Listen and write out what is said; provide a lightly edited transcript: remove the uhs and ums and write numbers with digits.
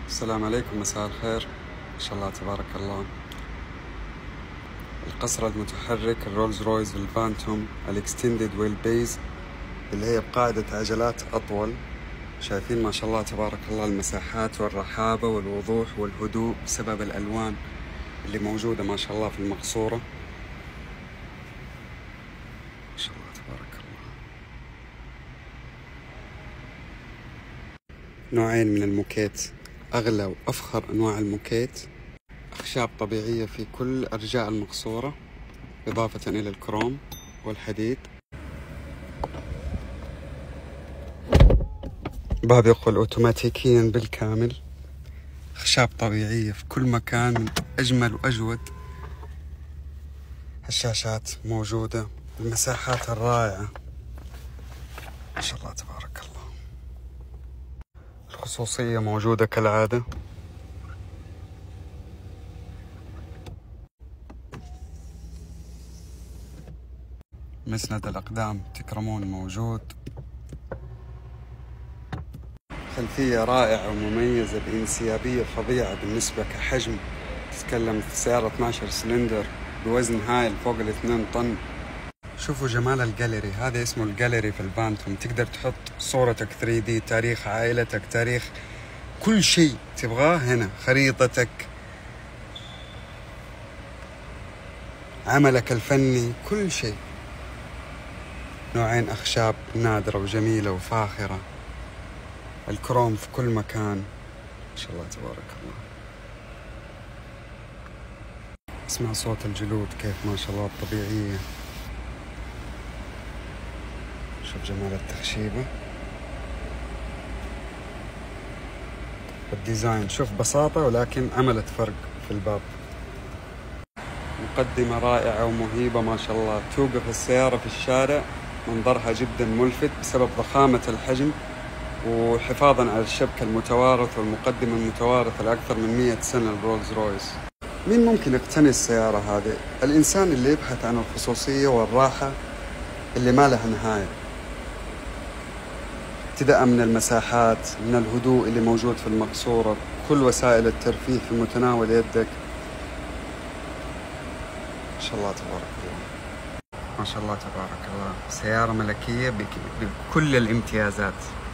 السلام عليكم، مساء الخير. إن شاء الله تبارك الله. القصر المتحرك الرولز رويز الفانتوم الاكستندد ويل بيز اللي هي بقاعدة عجلات أطول. شايفين ما شاء الله تبارك الله المساحات والرحابة والوضوح والهدوء بسبب الألوان اللي موجودة ما شاء الله في المقصورة. ما شاء الله تبارك الله. نوعين من الموكيت، أغلى وأفخر أنواع الموكيت، أخشاب طبيعية في كل أرجاء المقصورة إضافة إلى الكروم والحديد. باب يقفل أوتوماتيكيا بالكامل. أخشاب طبيعية في كل مكان من أجمل وأجود. الشاشات موجودة، المساحات الرائعة ما شاء الله تبارك الله. الخصوصية موجودة كالعادة. مسند الأقدام تكرمون موجود. خلفية رائعة ومميزة بانسيابية فظيعة بالنسبة كحجم. تتكلم في سيارة 12 سلندر بوزن هائل فوق 2 طن. شوفوا جمال الجاليري، هذا اسمه الجاليري في الفانتوم. تقدر تحط صورتك 3D، تاريخ عائلتك، تاريخ كل شيء تبغاه هنا، خريطتك، عملك الفني، كل شيء. نوعين أخشاب نادرة وجميلة وفاخرة. الكروم في كل مكان ما شاء الله تبارك الله. اسمع صوت الجلود كيف ما شاء الله الطبيعية. شوف جمال التخشيبة والديزاين. شوف بساطة ولكن عملت فرق في الباب. مقدمة رائعة ومهيبة ما شاء الله. توقف السيارة في الشارع منظرها جدا ملفت بسبب ضخامة الحجم وحفاظا على الشبكة المتوارث والمقدمة المتوارثة لأكثر من 100 سنة الرولز رويس. مين ممكن يقتني السيارة هذه؟ الإنسان اللي يبحث عن الخصوصية والراحة اللي ما لها نهاية، ابتداء من المساحات، من الهدوء اللي موجود في المقصورة، كل وسائل الترفيه في متناول يدك. ما شاء الله تبارك الله. ما شاء الله تبارك الله. سيارة ملكية بكل الامتيازات.